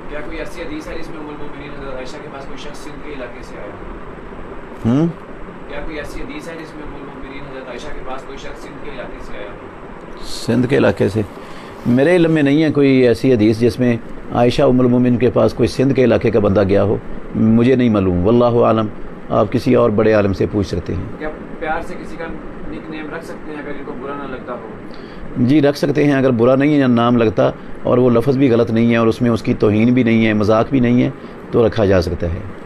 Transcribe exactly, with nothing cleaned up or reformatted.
क्या कोई ऐसी हदीस है जिसमें उम्मुल मोमिनीन हज़रत आयशा के पास कोई शख्स सिंध के इलाके से आया? हम्म क्या कोई ऐसी हदीस है जिसमें उम्मुल मोमिनीन हज़रत आयशा के पास कोई शख्स सिंध के इलाके से आया? सिंध के इलाके से मेरे इल्म में नहीं है कोई ऐसी हदीस जिसमें आयशा उम्मुल मोमिनीन के पास कोई सिंध के इलाके का बंदा गया हो, मुझे नहीं मालूम। वल्लाहु आलम, आप किसी और बड़े आलम से पूछ सकते हैं। क्या प्यार से किसी का निक नेम रख सकते हैं अगर इनको बुरा ना लगता हो? जी रख सकते हैं, अगर बुरा नहीं है या नाम लगता और वो लफ्ज़ भी गलत नहीं है और उसमें उसकी तौहीन भी नहीं है, मजाक भी नहीं है, तो रखा जा सकता है।